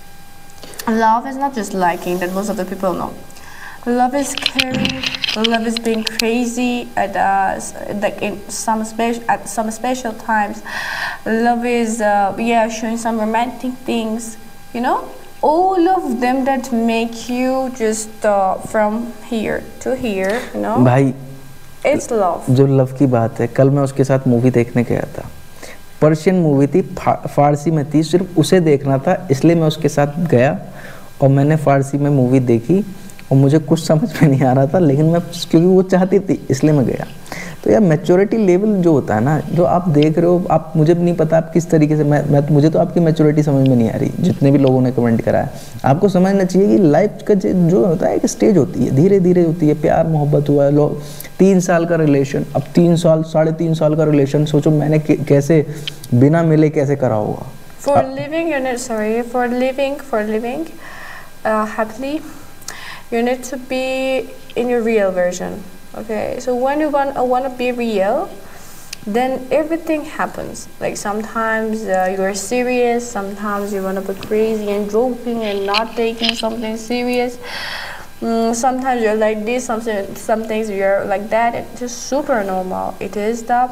love is not just liking that most of the people know. Love is caring. Love is being crazy at uh, like in some special at some special times. Love is uh, yeah showing some romantic things. You know, all of them that make you just uh, from here to here. You know, भाई it's love. जो love की बात है, कल मैं उसके साथ movie देखने गया था। पर्शियन मूवी थी, फा, फारसी में थी, सिर्फ उसे देखना था इसलिए मैं उसके साथ गया और मैंने फारसी में मूवी देखी और मुझे कुछ समझ में नहीं आ रहा था, लेकिन मैं क्योंकि वो चाहती थी इसलिए मैं गया। तो यार मैच्योरिटी लेवल जो होता है ना, जो आप देख रहे हो, आप मुझे भी नहीं पता आप किस तरीके से, मैं, मैं मुझे तो आपकी मैच्योरिटी समझ में नहीं आ रही, जितने भी लोगों ने कमेंट करा है। आपको समझना चाहिए कि लाइफ का जो होता है एक स्टेज होती है, धीरे धीरे होती है। प्यार मोहब्बत हुआ है, लोग तीन साल का रिलेशन, अब तीन साल साढ़े तीन साल का रिलेशन, सोचो मैंने कैसे बिना मिले कैसे करा होगा। For living, you need sorry for living for living uh, happily. You need to be in your real version, okay? So when you want, uh, want to be real, then everything happens. Like sometimes uh, you're serious, sometimes you want to be crazy and joking and not taking something serious. Mm, sometimes you're like this, some, some things you're like that. It's just super normal. It is the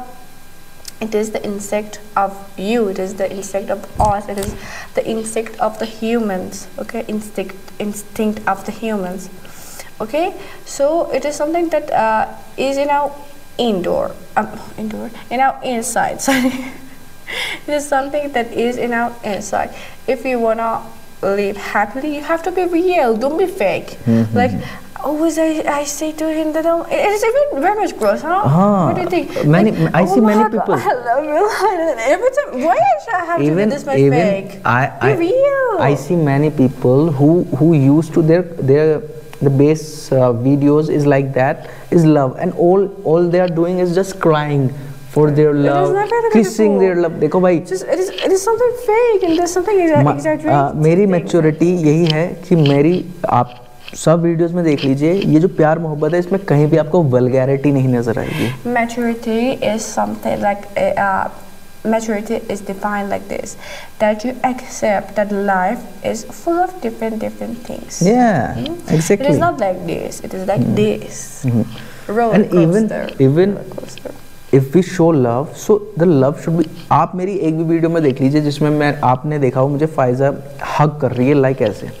It is the instinct of you. It is the instinct of us. It is the instinct of the humans. Okay, instinct, instinct of the humans. Okay, so it is something that uh, is in our indoor, um, indoor, in our inside. Sorry, it is something that is in our inside. If you wanna live happily, you have to be real. Don't be fake. Mm-hmm. Like. Always I, I say to him that um, it is even very much gross, huh? हाँ, what do you think? Many, like, I oh see many God, people. I love you. Every time, why should I have even, to be this much even fake? I, Be I, real. I see many people who who used to their their the base uh, videos is like that is love, and all all they are doing is just crying for their love, kissing their love. देखो भाई, just it is it is something fake and there's something exaggerated. uh, मेरी maturity यही है कि मेरी, आप सब videos में देख लीजिए, ये जो प्यार मोहब्बत है इसमें कहीं भी आपको वल्गैरिटी नहीं नजर आएगी। Maturity is something like uh, maturity is defined like this, that you accept that life is full of different different things. Yeah, mm-hmm. exactly. It is not like this. It is like mm-hmm. this. Mm-hmm. Roller and coaster. even even coaster. if we show love, so the love should be, आप मेरी एक भी video में देख लीजिए जिसमें मैं आपने देखा हो मुझे फायजा हग कर रही है लाइक ऐसे,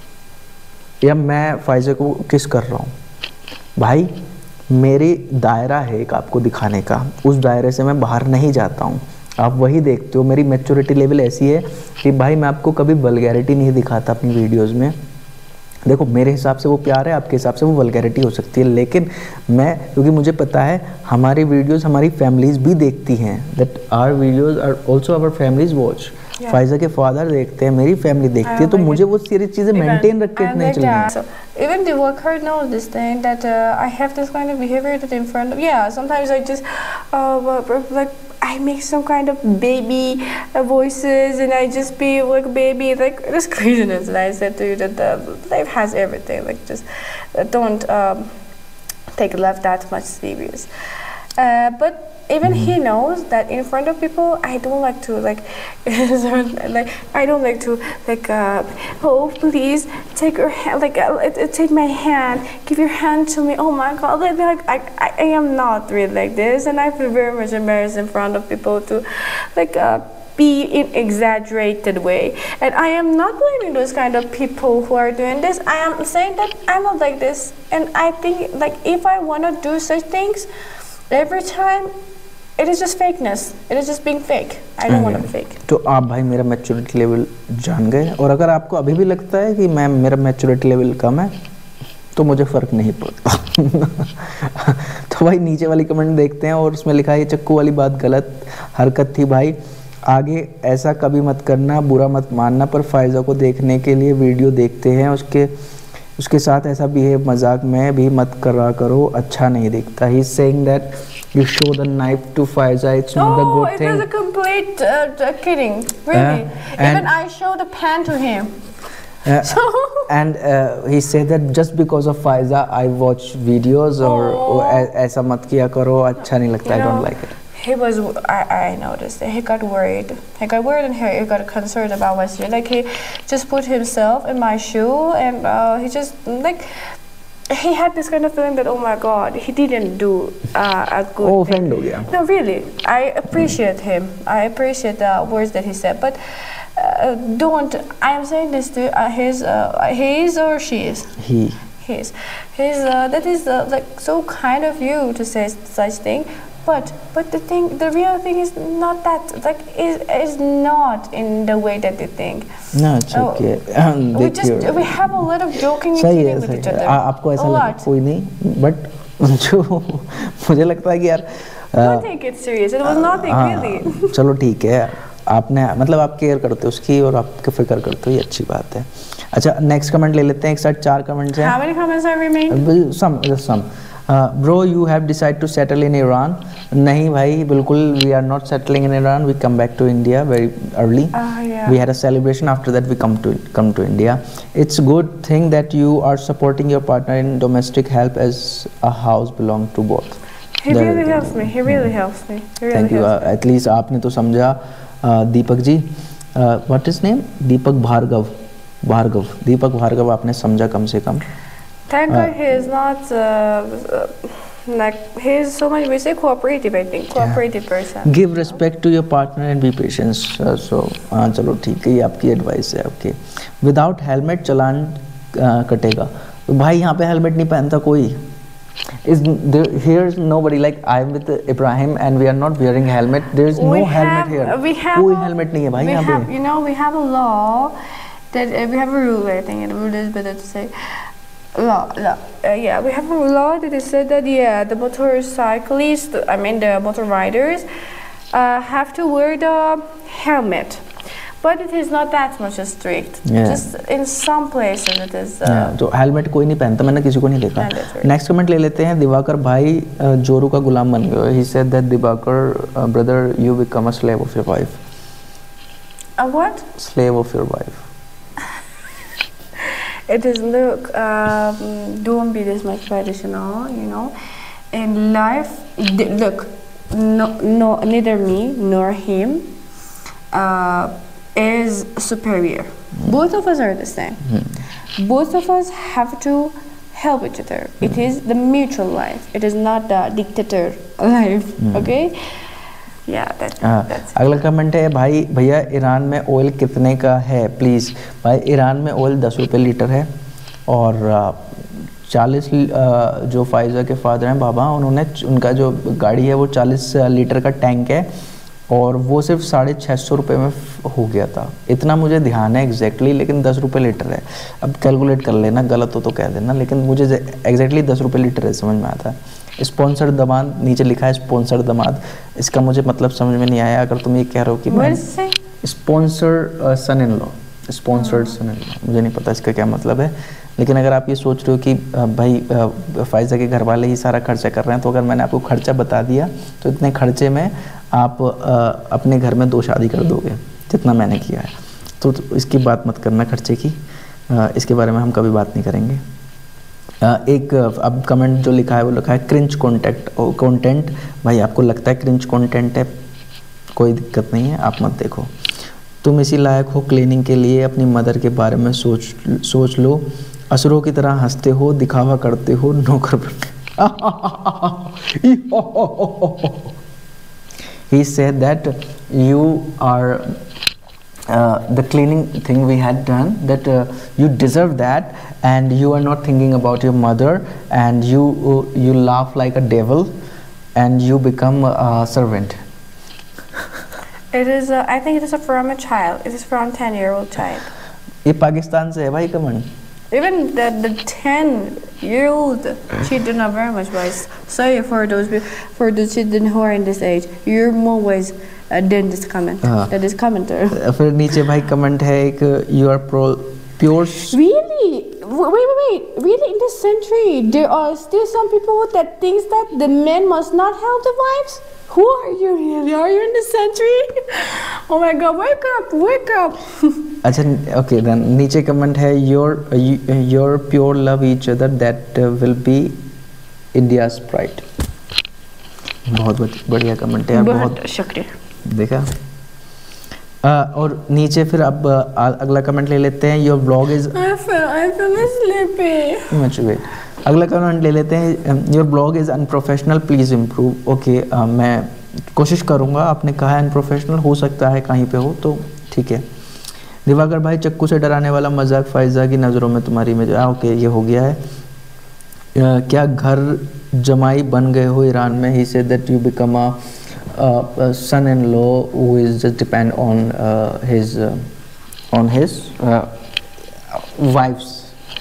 या मैं फायजा को किस कर रहा हूँ, भाई मेरी दायरा है एक आपको दिखाने का, उस दायरे से मैं बाहर नहीं जाता हूँ। आप वही देखते हो। मेरी मैच्योरिटी लेवल ऐसी है कि भाई मैं आपको कभी वल्गैरिटी नहीं दिखाता अपनी वीडियोस में। देखो मेरे हिसाब से वो प्यार है, आपके हिसाब से वो वल्गैरिटी हो सकती है, लेकिन मैं, क्योंकि मुझे पता है हमारी वीडियोस हमारी फैमिलीज भी देखती हैं, that our videos are also our families watch. Faiza के फादर देखते हैं, मेरी फैमिली देखती है, तो मुझे वो सारी चीजें मेंटेन रख के नहीं चलनी है। Even the worker knows this thing that uh, I have this kind of behavior that in front of, yeah, sometimes I just uh, like I make some kind of baby uh, voices and I just be like baby, like this craziness. And I said to you that uh, life has everything, like just uh, don't um, take life that much serious. Uh, but even he knows that in front of people I don't like to like like I don't like to like uh, oh please take your hand, like uh, take my hand, give your hand to me, oh my God, like, like I, I, I am not really like this, and I feel very much embarrassed in front of people to like uh, be in exaggerated way. And I am not blaming those kind of people who are doing this. I am saying that I'm not like this, and I think like if I want to do such things every time, it is just fakeness. It is just being fake. I don't want to be fake. तो आप भाई मेरा maturity level जान गए, और अगर आपको अभी भी लगता है कि मैं मेरा मैच्योरिटी लेवल कम है, तो मुझे फ़र्क नहीं पड़ता। तो भाई नीचे वाली कमेंट देखते हैं और उसमें लिखा है ये चक्कू वाली बात गलत हरकत थी भाई, आगे ऐसा कभी मत करना, बुरा मत मानना, पर फायज़ा को देखने के लिए वीडियो देखते हैं, उसके उसके साथ ऐसा बिहेव मजाक में भी मत करा करो, अच्छा नहीं दिखता। He is saying that you show the knife to Faiza, it's not a Oh, good it thing. was a complete uh, kidding, really. Yeah, Even I showed a pen to him. Uh, So and uh, he said that just because of Faiza I watch videos or Oh. or ऐ- ऐसा मत किया करो, अच्छा नहीं लगता, I You don't know, like it. he was, I, I noticed that he got worried. He got worried and he, he got concerned about my shoe. Like he just put himself in my shoe and uh, he just like, he had this kind of feeling that, oh my God, he didn't do uh, a good Oh, thing. offend हो गया. No, really, I appreciate him. I appreciate the words that he said, but uh, don't, I am saying this to uh, his, uh, his or she is. He. His, his, uh, that is uh, like so kind of you to say such thing, but but the thing, the real thing is not that, like is is not in the way that they think. No, it's Oh, okay. We just we have a lot of joking and सही है, kidding with सही each है. other. आ, आपको ऐसा A लगा lot. कोई नहीं, but जो मुझे लगता है कि यार Don't take it serious. It was nothing हाँ, really. चलो ठीक है, आपने मतलब आप केयर करते हो उसकी और आपके फिक्र करते हो, ये अच्छी बात है। अच्छा नेक्स्ट कमेंट ले लेते हैं, एक साथ चार कमेंट्स हैं। How many comments have remained? Some, just some. Bro, you have decided to settle in Iran? नहीं भाई, बिल्कुल, we are not settling in Iran. We come back to India very early. Ah, yeah. We had a celebration. After that, we come to come to India. It's a good thing that you are supporting your partner in domestic help, as a house belong to both. He That- really helps me. He really helps me. He really Thank you. helps Uh, at least आपने तो समझा। uh, Deepak ji, uh, what is name? दीपक भार्गव, भार्गव, दीपक भार्गव, आपने समझा कम से कम। Thank God he is not uh, uh, like he is so much, we say cooperative, I think cooperative person. Give respect to your partner and be patience. So हाँ चलो ठीक है, ये आपकी एडवाइस है। Okay, without helmet challan uh, कटेगा। तो भाई यहाँ पे हेलमेट नहीं पहनता कोई। Is there, here is nobody, like I am with Ibrahim and we are not wearing helmet. There is no We helmet have- here. we have कोई a- हेलमेट नहीं है भाई we यहाँ have, पे। you know, we have a law that uh, we have a rule, I think, and a rule is better to say. Law, law. Uh, yeah, we have a law that is said that yeah, the motorcyclists, I mean the motor riders, uh, have to wear the helmet. But it is not that much strict. Yeah. Just in some places it is. Uh, Yeah, तो helmet कोई नहीं पहनता, मैंने किसी को नहीं देखा। Mandatory. Next comment ले लेते हैं। दिवाकर भाई uh, जोरू का गुलाम बन गए। He said that Diwakar brother you become a slave of your wife. A what? Slave of your wife. It is, look, um, don't be this much traditional, you know. In life, d- look, no, no, neither me nor him uh, is superior. Both of us are the same. Both of us have to help each other. It is the mutual life. It is not the dictator life. Okay? Yeah, that, हाँ, that's अगला comment है भाई भैया Iran में oil कितने का है please. भाई ईरान में ऑयल दस रुपये लीटर है और चालीस जो फाइज़ा के फादर हैं बाबा, उन्होंने उनका जो गाड़ी है वो चालीस लीटर का टैंक है और वो सिर्फ साढ़े छः सौ रुपये में हो गया था। इतना मुझे ध्यान है एग्जैक्टली, लेकिन दस रुपये लीटर है। अब कैलकुलेट कर लेना, गलत हो तो कह देना, लेकिन मुझे एग्जैक्टली दस रुपये लीटर है, समझ में आता है। स्पॉन्सर दमाद, नीचे लिखा है स्पॉन्सर दमाद, इसका मुझे मतलब समझ में नहीं आया। अगर तुम ये कह रहे हो कि sponsor son in law, sponsored son in law, मुझे नहीं पता इसका क्या मतलब है। लेकिन अगर आप ये सोच रहे हो कि भाई फाइज़ा के घर वाले ही सारा खर्चा कर रहे हैं, तो अगर मैंने आपको खर्चा बता दिया तो इतने खर्चे में आप अपने घर में दो शादी कर दोगे जितना मैंने किया है। तो, तो इसकी बात मत करना खर्चे की, इसके बारे में हम कभी बात नहीं करेंगे। एक अब कमेंट जो लिखा है वो लिखा है क्रिंज कॉन्टेंट कंटेंट। भाई आपको लगता है क्रिंज कंटेंट है, कोई दिक्कत नहीं है, आप मत देखो। तुम इसी लायक हो क्लीनिंग के लिए, अपनी मदर के बारे में सोच सोच लो। असुरों की तरह हंसते हो, दिखावा करते हो, नौकर He said that you are uh, the cleaning thing we had done, that uh, you deserve that, and you are not thinking about your mother, and you uh, you laugh like a devil, and you become a servant. It is. A, I think it is a from a child. It is from ten-year-old child. ये पाकिस्तान से है भाई comment. Even the the ten year old children are very much wise. Sorry for those for the children who are in this age. You're more wise uh, than this comment. हाँ. That is commenter. फिर नीचे भाई comment है एक you are pro pure. Really? Wait, wait, wait. Really, in this century, there are still some people that thinks that the men must not help the wives. Who are you really? Are you in this century? Oh my God! Wake up! Wake up! अच्छा okay then नीचे comment है your your pure love each other that will be India's pride. बहुत बढ़िया comment है, बहुत शुक्रिया। देखा आ, और नीचे फिर अब आ, अगला कमेंट ले लेते हैं। Your blog is much wait अगला कमेंट ले लेते हैं। Your blog is unprofessional please improve. Okay मैं कोशिश करूँगा, आपने कहा है अनप्रोफेशनल, हो सकता है कहीं पे हो तो ठीक है। दिवाकर भाई चक्कू से डराने वाला मजाक फायजा की नज़रों में तुम्हारी में आ, ओके ये हो गया है। uh, क्या घर जमाई बन गए हो ईरान में? He said that you become a son in law who is just depend on his on his wife's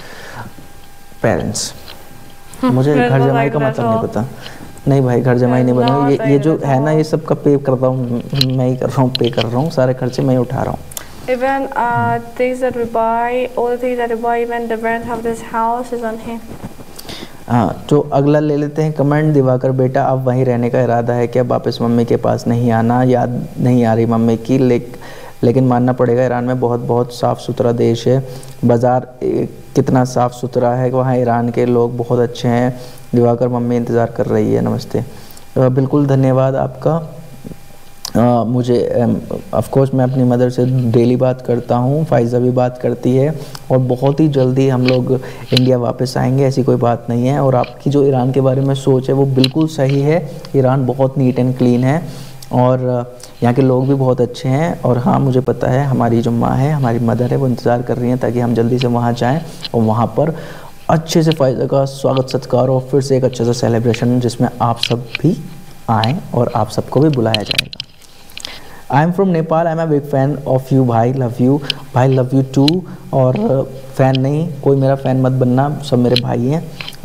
parents. मुझे घर जमाई का मतलब नहीं पता। नहीं भाई घर जमाई नहीं बना। ये ये जो है ना ये सब का पे कर रहा हूँ मैं ही कर रहा हूँ, पे कर रहा हूँ, सारे खर्चे मैं ही उठा रहा हूँ। Even uh, things that we buy, all the things that we buy, even the rent of this house is on him. हाँ तो अगला ले लेते हैं कमेंट। दिवाकर बेटा अब वहीं रहने का इरादा है क्या? वापस मम्मी के पास नहीं आना? याद नहीं आ रही मम्मी की, लेक लेकिन मानना पड़ेगा ईरान में बहुत बहुत साफ़ सुथरा देश है। बाज़ार कितना साफ़ सुथरा है, वहाँ ईरान के लोग बहुत अच्छे हैं। दिवाकर मम्मी इंतज़ार कर रही है। नमस्ते। बिल्कुल धन्यवाद आपका। आ, मुझे ऑफ कोर्स मैं अपनी मदर से डेली बात करता हूँ, फाइज़ा भी बात करती है और बहुत ही जल्दी हम लोग इंडिया वापस आएंगे, ऐसी कोई बात नहीं है। और आपकी जो ईरान के बारे में सोच है वो बिल्कुल सही है। ईरान बहुत नीट एंड क्लीन है और यहाँ के लोग भी बहुत अच्छे हैं। और हाँ मुझे पता है हमारी जो माँ है, हमारी मदर है, वो इंतज़ार कर रही हैं ताकि हम जल्दी से वहाँ जाएँ और वहाँ पर अच्छे से फायदा का स्वागत सत्कार और फिर से एक अच्छे से सेलिब्रेशन जिसमें आप सब भी आएँ और आप सबको भी बुलाया जाएगा। I am from Nepal, I am a big fan of you भाई, लव यू भाई, लव यू टू। और फ़ैन नहीं, कोई मेरा फ़ैन मत बनना, सब मेरे भाई हैं।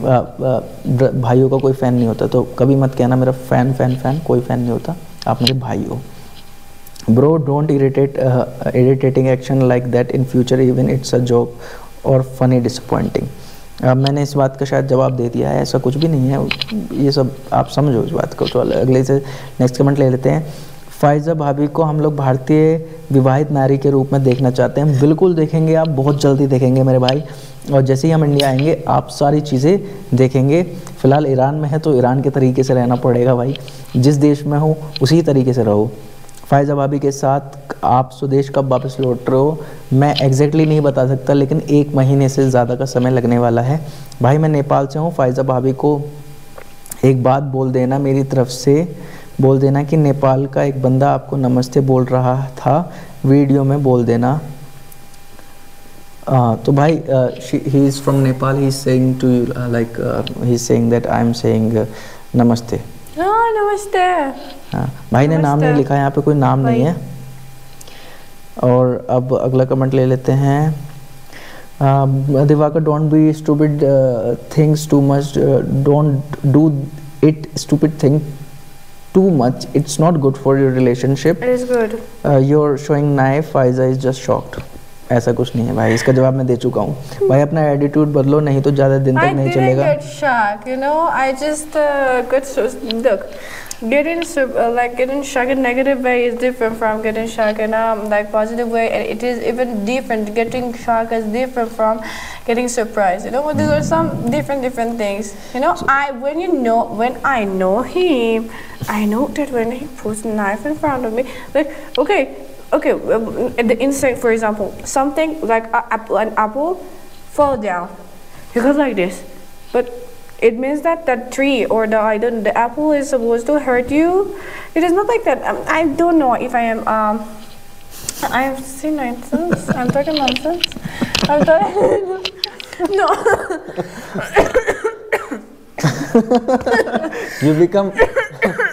भाइयों का कोई फ़ैन नहीं होता, तो कभी मत कहना मेरा फ़ैन फ़ैन फ़ैन, कोई फ़ैन नहीं होता, आप मेरे भाई हो। Bro don't irritate irritating action like that in future even it's a joke और फनी डिसअपॉइंटिंग। अब मैंने इस बात का शायद जवाब दे दिया है, ऐसा कुछ भी नहीं है, ये सब आप समझो इस बात को। तो अगले से नेक्स्ट कमेंट ले लेते हैं। फायजा भाभी को हम लोग भारतीय विवाहित नारी के रूप में देखना चाहते हैं। बिल्कुल देखेंगे, आप बहुत जल्दी देखेंगे मेरे भाई। और जैसे ही हम इंडिया आएंगे आप सारी चीज़ें देखेंगे। फ़िलहाल ईरान में है तो ईरान के तरीके से रहना पड़ेगा भाई, जिस देश में हो उसी तरीके से रहो। फायजा भाभी के साथ आप स्वदेश कब वापस लौट रहे हो? मैं एग्जैक्टली नहीं बता सकता, लेकिन एक महीने से ज़्यादा का समय लगने वाला है। भाई मैं नेपाल से हूँ। फायजा भाभी को एक बात बोल देना, मेरी तरफ से बोल देना कि नेपाल का एक बंदा आपको नमस्ते बोल रहा था, वीडियो में बोल देना। uh, तो भाई he is from Nepal, he is saying to you like he is saying that I am saying namaste. हाँ नमस्ते। हाँ भाई ने नाम नहीं लिखा है, यहाँ पे कोई नाम नहीं है। और अब अगला कमेंट ले लेते हैं। Diwakar don't be stupid things too much, don't do it stupid thing too much, it's not good for your relationship. It is good. uh, you're showing knife, Faiza is just shocked. ऐसा कुछ नहीं है भाई, इसका जवाब मैं दे चुका हूँ। भाई अपना एटीट्यूड बदलो, नहीं तो ज़्यादा दिन तक नहीं चलेगा। I didn't get shocked, you know. I just uh, got so look. Getting uh, like getting shocked in negative way is different from getting shocked in um like positive way, and it is even different. Getting shocked is different from getting surprised. You know, these are some different different things. You know, I when you know when I know him, I know that when he puts a knife in front of me, like okay, okay, the insect for example, something like a, apple, an apple fall down, he goes like this, but it means that that tree or the I don't the apple is supposed to hurt you. It is not like that. Um, I don't know if I am um I have seen nonsense. I'm talking nonsense. I'm talking no. You become no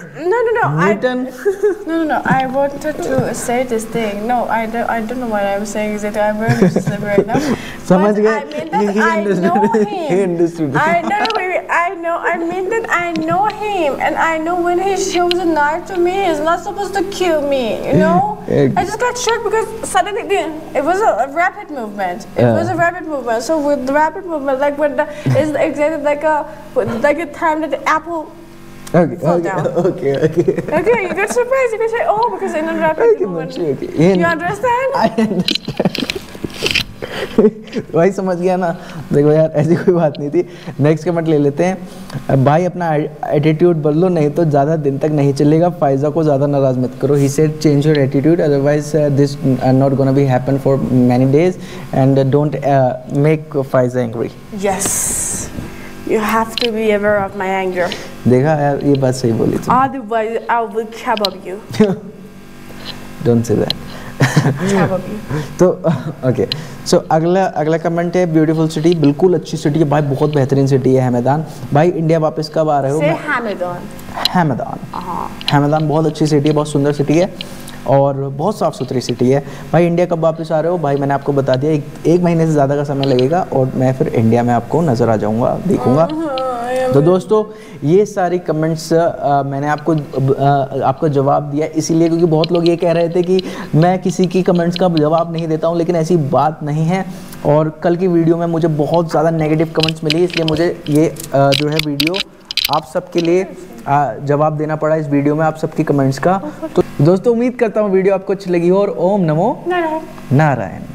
no, no. Newton. I, no, no, no. I wanted to say this thing. No, I don't. I don't know what I'm saying. Is it? I'm very slippery right now. समझ गए? I mean that I know him. He understood. I no, no, wait, wait. I know. I mean that I know him, and I know when he shows a knife to me, he's not supposed to kill me. You know. I just got shocked because suddenly it was a, a rapid movement. It Yeah. was a rapid movement. So with the rapid movement, like when the is exactly like a like a time that the apple. Okay, Fall okay, down. okay, okay. Okay, you get surprised. You can say, "Oh, because in a rapid Okay, movement." Manshi, okay. In- You understand? I understand. भाई समझ गया ना। देखो यार ऐसी कोई बात नहीं थी। नेक्स्ट कमेंट ले लेते हैं। भाई अपना एटीट्यूड बदलो नहीं तो ज़्यादा दिन तक नहीं चलेगा। फायजा को ज़्यादा नाराज़ मत करो। He said change your attitude otherwise this not gonna be happen for many days and don't make Faiza angry. Yes. You have to be aware of my anger. देखा यार ये बात सही बोली तुम। Otherwise, I will kebab you. Don't say that. Kebab you. तो okay so अगला अगला कमेंट है ब्यूटीफुल सिटी। बिल्कुल अच्छी सिटी है भाई, बहुत बेहतरीन सिटी है हैमदान। भाई इंडिया वापस कब आ रहे हो? Say Hamadan. हैमदान। Uh-huh. हैमदान बहुत अच्छी सिटी है, बहुत सुंदर सिटी है और बहुत साफ़ सुथरी सिटी है। भाई इंडिया कब वापस आ रहे हो? भाई मैंने आपको बता दिया एक, एक महीने से ज़्यादा का समय लगेगा और मैं फिर इंडिया में आपको नज़र आ जाऊँगा, देखूँगा। तो दोस्तों ये सारी कमेंट्स आ, मैंने आपको आ, आपको जवाब दिया इसीलिए क्योंकि बहुत लोग ये कह रहे थे कि मैं किसी की कमेंट्स का जवाब नहीं देता हूँ, लेकिन ऐसी बात नहीं है। और कल की वीडियो में मुझे बहुत ज़्यादा नेगेटिव कमेंट्स मिली, इसलिए मुझे ये आ, जो है वीडियो आप सबके लिए आ, जवाब देना पड़ा इस वीडियो में आप सबकी कमेंट्स का। तो दोस्तों उम्मीद करता हूँ वीडियो आपको अच्छी लगी हो और ओम नमो No, no. नारायण।